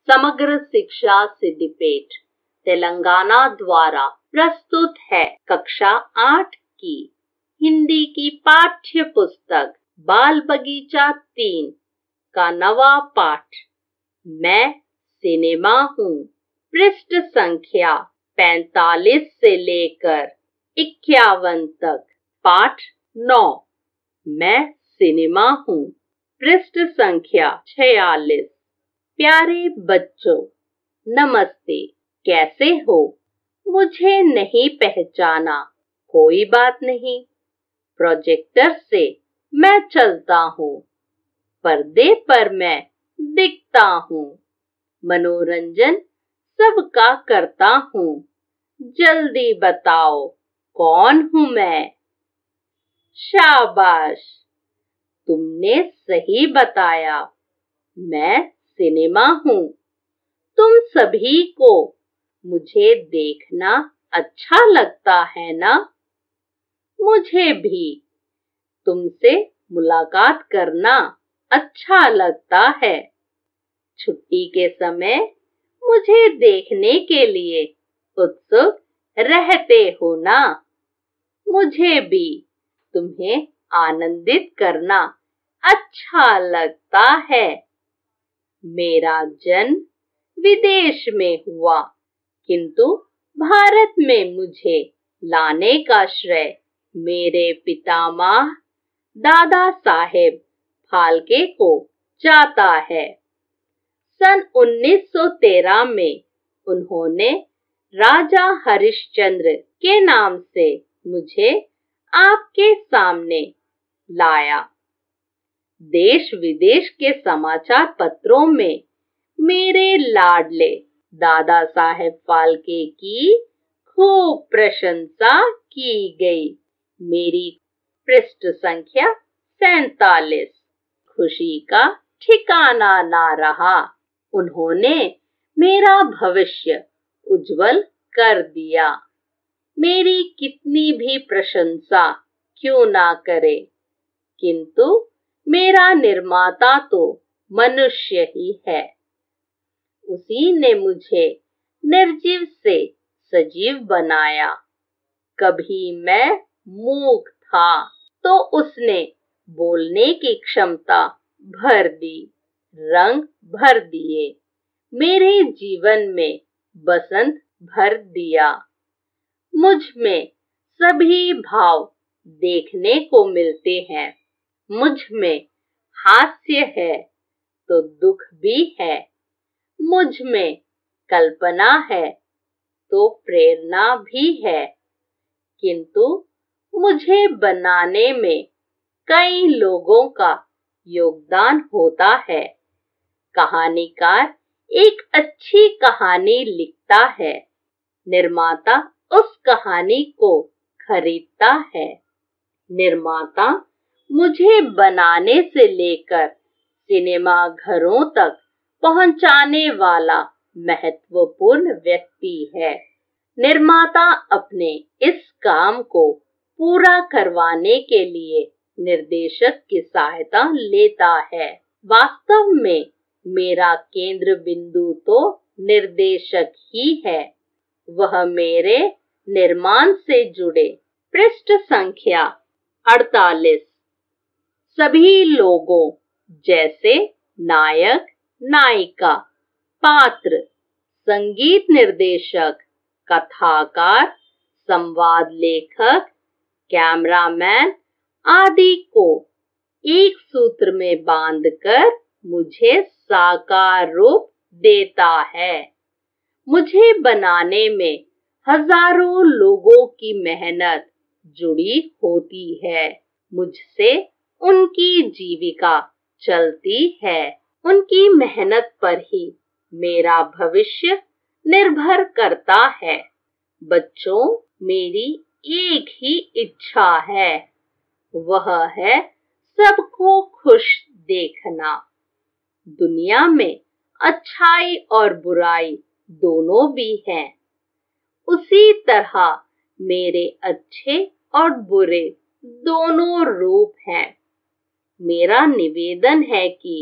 समग्र शिक्षा सिद्धिपेट तेलंगाना द्वारा प्रस्तुत है कक्षा 8 की हिंदी की पाठ्य पुस्तक बाल बगीचा 3 का नवा पाठ मैं सिनेमा हूँ। पृष्ठ संख्या 45 से लेकर 51 तक। पाठ 9 मैं सिनेमा हूँ। पृष्ठ संख्या 46। प्यारे बच्चों, नमस्ते, कैसे हो? मुझे नहीं पहचाना, कोई बात नहीं। प्रोजेक्टर से मैं चलता हूँ, पर्दे पर मैं दिखता हूँ, मनोरंजन सबका करता हूँ। जल्दी बताओ, कौन हूँ मैं? शाबाश, तुमने सही बताया, मैं सिनेमा हूँ। तुम सभी को मुझे देखना अच्छा लगता है ना? मुझे भी तुमसे मुलाकात करना अच्छा लगता है। छुट्टी के समय मुझे देखने के लिए उत्सुक रहते हो ना? मुझे भी तुम्हें आनंदित करना अच्छा लगता है। मेरा जन्म विदेश में हुआ, किंतु भारत में मुझे लाने का श्रेय मेरे पितामह दादा साहेब फाल्के को जाता है। सन 1913 में उन्होंने राजा हरिश्चंद्र के नाम से मुझे आपके सामने लाया। देश विदेश के समाचार पत्रों में मेरे लाडले दादा साहेब फाल्के की खूब प्रशंसा की गई। मेरी पृष्ठ संख्या 47। खुशी का ठिकाना ना रहा। उन्होंने मेरा भविष्य उज्जवल कर दिया। मेरी कितनी भी प्रशंसा क्यों ना करे, किंतु मेरा निर्माता तो मनुष्य ही है। उसी ने मुझे निर्जीव से सजीव बनाया। कभी मैं मूक था तो उसने बोलने की क्षमता भर दी, रंग भर दिए, मेरे जीवन में बसंत भर दिया। मुझ में सभी भाव देखने को मिलते हैं। मुझ में हास्य है तो दुख भी है। मुझ में कल्पना है तो प्रेरणा भी है, किंतु मुझे बनाने में कई लोगों का योगदान होता है। कहानीकार एक अच्छी कहानी लिखता है, निर्माता उस कहानी को खरीदता है। निर्माता मुझे बनाने से लेकर सिनेमा घरों तक पहुंचाने वाला महत्वपूर्ण व्यक्ति है। निर्माता अपने इस काम को पूरा करवाने के लिए निर्देशक की सहायता लेता है। वास्तव में मेरा केंद्र बिंदु तो निर्देशक ही है। वह मेरे निर्माण से जुड़े। पृष्ठ संख्या 48। सभी लोगों जैसे नायक, नायिका, पात्र, संगीत निर्देशक, कथाकार, संवाद लेखक, कैमरामैन आदि को एक सूत्र में बांधकर मुझे साकार रूप देता है। मुझे बनाने में हजारों लोगों की मेहनत जुड़ी होती है। मुझसे उनकी जीविका चलती है। उनकी मेहनत पर ही मेरा भविष्य निर्भर करता है। बच्चों, मेरी एक ही इच्छा है, वह है सबको खुश देखना। दुनिया में अच्छाई और बुराई दोनों भी हैं। उसी तरह मेरे अच्छे और बुरे दोनों रूप हैं। मेरा निवेदन है कि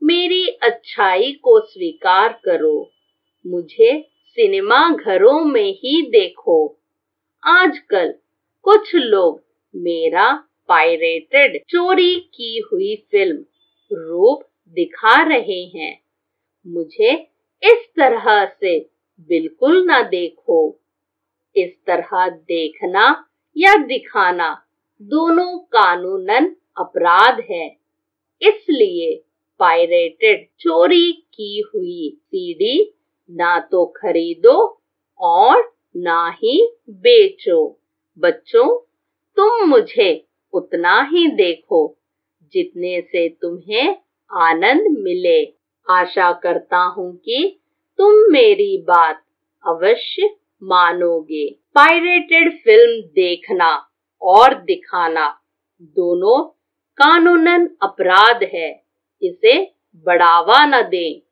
मेरी अच्छाई को स्वीकार करो, मुझे सिनेमा घरों में ही देखो। आजकल कुछ लोग मेरा पायरेटेड चोरी की हुई फिल्म रूप दिखा रहे हैं। मुझे इस तरह से बिल्कुल ना देखो। इस तरह देखना या दिखाना दोनों कानूनन अपराध है। इसलिए पायरेटेड चोरी की हुई सीडी ना तो खरीदो और ना ही बेचो। बच्चों, तुम मुझे उतना ही देखो जितने से तुम्हें आनंद मिले। आशा करता हूँ कि तुम मेरी बात अवश्य मानोगे। पायरेटेड फिल्म देखना और दिखाना दोनों कानूनन अपराध है। इसे बढ़ावा न दें।